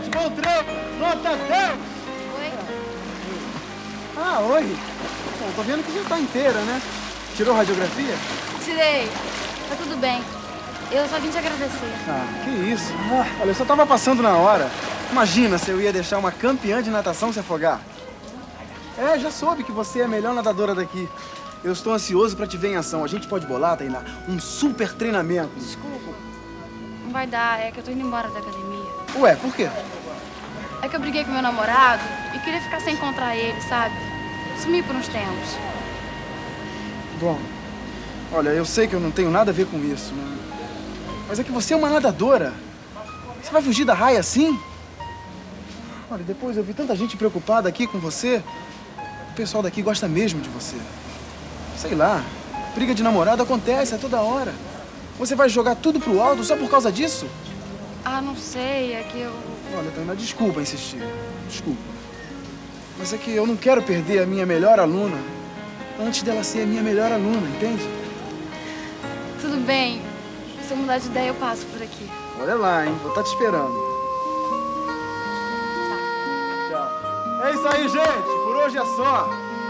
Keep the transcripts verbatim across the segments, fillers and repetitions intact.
gente, bom trampo! Nota dez! Oi? Ah, oi! Bom, tô vendo que já tá inteira, né? Tirou radiografia? Tirei. Tá tudo bem. Eu só vim te agradecer. Ah, que isso. Ah, olha, eu só tava passando na hora. Imagina se eu ia deixar uma campeã de natação se afogar. É, já soube que você é a melhor nadadora daqui. Eu estou ansioso pra te ver em ação. A gente pode bolar, Tainá, um super treinamento. Desculpa. Não vai dar, é que eu tô indo embora da academia. Ué, por quê? É que eu briguei com meu namorado e queria ficar sem encontrar ele, sabe? Sumi por uns tempos. Bom, olha, eu sei que eu não tenho nada a ver com isso, né? Mas é que você é uma nadadora. Você vai fugir da raia assim? Olha, depois eu vi tanta gente preocupada aqui com você. O pessoal daqui gosta mesmo de você. Sei lá, briga de namorado acontece a toda hora. Você vai jogar tudo pro alto só por causa disso? Ah, não sei, é que eu... Olha, Tainá, desculpa insistir. Desculpa. Mas é que eu não quero perder a minha melhor aluna antes dela ser a minha melhor aluna, entende? Tudo bem. Se eu mudar de ideia, eu passo por aqui. Olha lá, hein? Vou estar te esperando. Tchau. É isso aí, gente. Por hoje é só.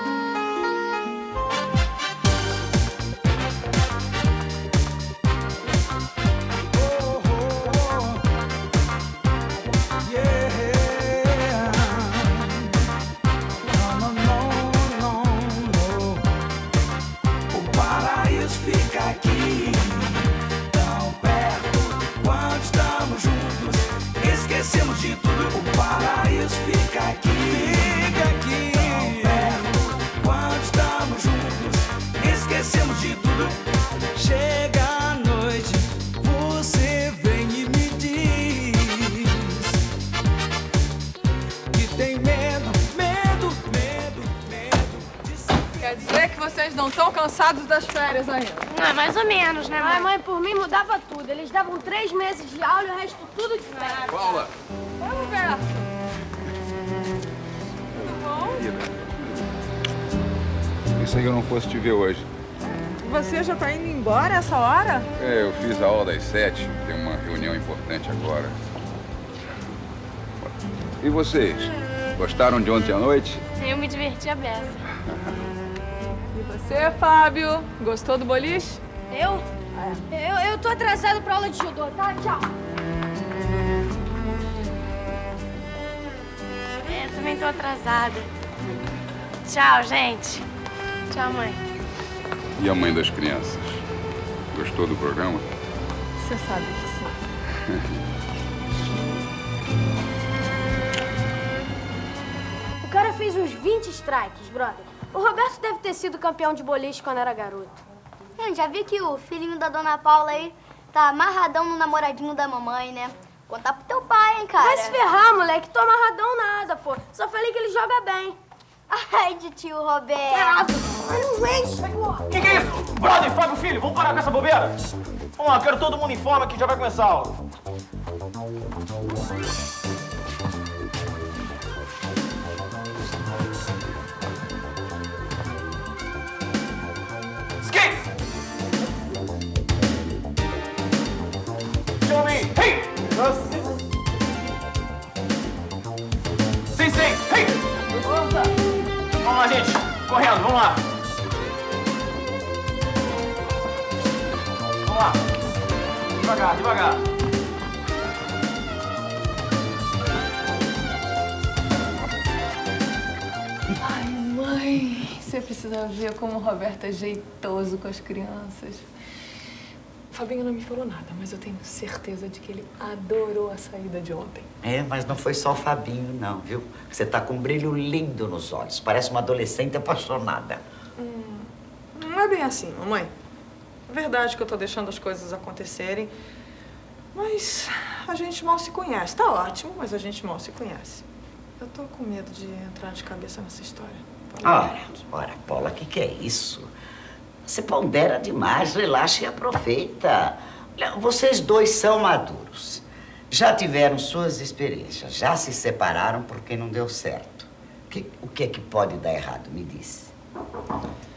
Esquecemos de tudo, o paraíso fica aqui, fica aqui, tão perto, quando estamos juntos, esquecemos de tudo. Chega a noite, você vem e me diz que tem medo, medo, medo, medo de se... Quer dizer que vocês não estão cansados das férias ainda? Não, mais ou menos, né, mãe? Ai, mãe, por mim mudava tudo. Eles davam três meses de aula e o resto tudo de férias. Paula! Oi, Roberto. Tudo bom? Pensei que eu não fosse te ver hoje. Você já tá indo embora essa hora? É, eu fiz a aula das sete, tem uma reunião importante agora. E vocês? Gostaram de ontem à noite? Eu me diverti a beça. E você, Fábio? Gostou do boliche? Eu? É. Eu, eu tô atrasado pra aula de judô, tá? Tchau. É, eu também tô atrasada. Tchau, gente. Tchau, mãe. E a mãe das crianças? Gostou do programa? Você sabe que sim. O cara fez uns vinte strikes, brother. O Roberto deve ter sido campeão de boliche quando era garoto. Eu já vi que o filhinho da Dona Paula aí tá amarradão no namoradinho da mamãe, né? Contar pro teu pai, hein, cara? Vai se ferrar, moleque. Tô amarradão nada, pô. Só falei que ele joga bem. Ai, de tio Roberto. Não enche, porra. Que que é isso? Brother, Fábio, filho, vamos parar com essa bobeira? Vamos lá, quero todo mundo em forma que já vai começar a aula. Skate! Show me! Hey! Sim, sim! Hey! Vamos lá, gente! Correndo, vamos lá! Vamos lá! Devagar, devagar! Ai, mãe, você precisa ver como o Roberto é jeitoso com as crianças. O Fabinho não me falou nada, mas eu tenho certeza de que ele adorou a saída de ontem. É, mas não foi só o Fabinho, não, viu? Você tá com um brilho lindo nos olhos. Parece uma adolescente apaixonada. Hum, não é bem assim, mamãe. É verdade que eu tô deixando as coisas acontecerem, mas a gente mal se conhece. Tá ótimo, mas a gente mal se conhece. Eu tô com medo de entrar de cabeça nessa história. Ora, ora, Paula, o que que é isso? Você pondera demais, relaxa e aproveita. Olha, vocês dois são maduros. Já tiveram suas experiências, já se separaram porque não deu certo. O que, o que é que pode dar errado? Me diz.